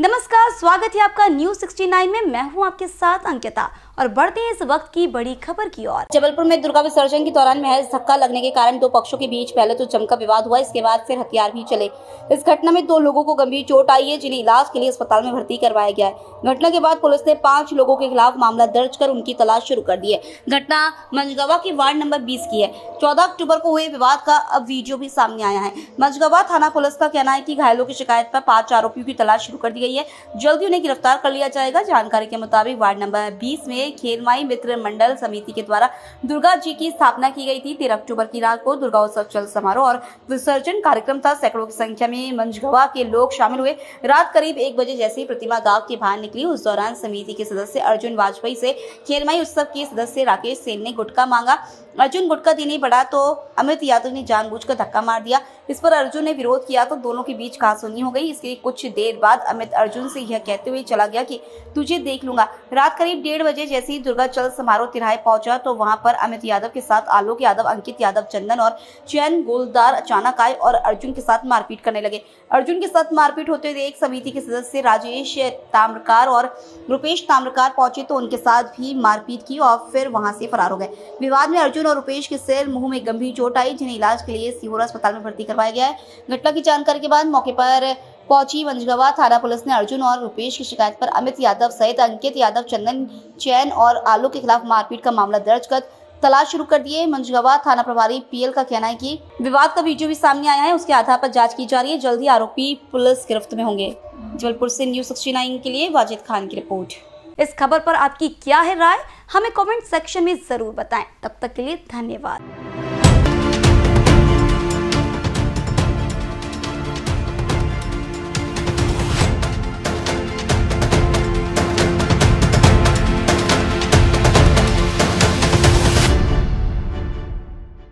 नमस्कार, स्वागत है आपका न्यूज 69 में। मैं हूं आपके साथ अंकिता और बढ़ते हैं इस वक्त की बड़ी खबर की ओर। जबलपुर में दुर्गा विसर्जन के दौरान महज धक्का लगने के कारण दो पक्षों के बीच पहले तो जमकर विवाद हुआ, इसके बाद फिर हथियार भी चले। इस घटना में दो लोगों को गंभीर चोट आई है, जिन्हें इलाज के लिए अस्पताल में भर्ती करवाया गया है। घटना के बाद पुलिस ने 5 लोगों के खिलाफ मामला दर्ज कर उनकी तलाश शुरू कर दी है। घटना मंझगवा के वार्ड नंबर 20 की है। 14 अक्टूबर को हुए विवाद का अब वीडियो भी सामने आया है। मंझगवा थाना पुलिस का कहना है कि घायलों की शिकायत पर 5 आरोपियों की तलाश शुरू कर दी गई है। जल्दी उन्हें गिरफ्तार कर लिया जाएगा। जानकारी के मुताबिक वार्ड नंबर 20 में खेलमाई मित्र मंडल समिति के द्वारा दुर्गा जी की स्थापना की गई थी। 13 अक्टूबर की रात को दुर्गा उत्सव चल समारोह और विसर्जन कार्यक्रम था। सैकड़ों की संख्या में मंझगवा के लोग शामिल हुए। रात करीब 1 बजे जैसे ही प्रतिमा गांव के बाहर निकली, उस दौरान समिति के सदस्य अर्जुन वाजपेयी से खेलमाई उत्सव के सदस्य राकेश सेन ने गुटखा मांगा। अर्जुन गुटखा देने बढ़ा तो अमित यादव ने जानबूझकर धक्का मार दिया। इस पर अर्जुन ने विरोध किया तो दोनों के बीच कहासुनी हो गई। इसके कुछ देर बाद अमित अर्जुन से यह कहते हुए चला गया कि तुझे देख लूंगा। रात करीब 1:30 बजे जैसे ही दुर्गा चल समारोह तिराहे पहुंचा तो वहां पर अमित यादव के साथ आलोक यादव, अंकित यादव, चंदन और चैन गोलदार अचानक आए और अर्जुन के साथ मारपीट करने लगे। अर्जुन के साथ मारपीट होते देख समिति के सदस्य राजेश ताम्रकार और रुपेश ताम्रकार पहुंचे तो उनके साथ भी मारपीट की और फिर वहां से फरार हो गए। विवाद में अर्जुन और रुपेश के सिर मुंह में गंभीर चोट आई, जिन्हें इलाज के लिए सीहोर अस्पताल में भर्ती करवाया गया है। घटना की जानकारी के बाद मौके पर पहुंची मंझगवा थाना पुलिस ने अर्जुन और रुपेश की शिकायत पर अमित यादव सहित अंकित यादव, चंदन, चैन और आलू के खिलाफ मारपीट का मामला दर्ज कर तलाश शुरू कर दी है। मंझगवा थाना प्रभारी पीएल का कहना है कि विवाद का वीडियो भी सामने आया है, उसके आधार पर जांच की जा रही है। जल्द ही आरोपी पुलिस गिरफ्त में होंगे। जबलपुर से न्यूज 69 के लिए वाजिद खान की रिपोर्ट। इस खबर पर आपकी क्या है राय, हमें कमेंट सेक्शन में जरूर बताएं। तब तक के लिए धन्यवाद।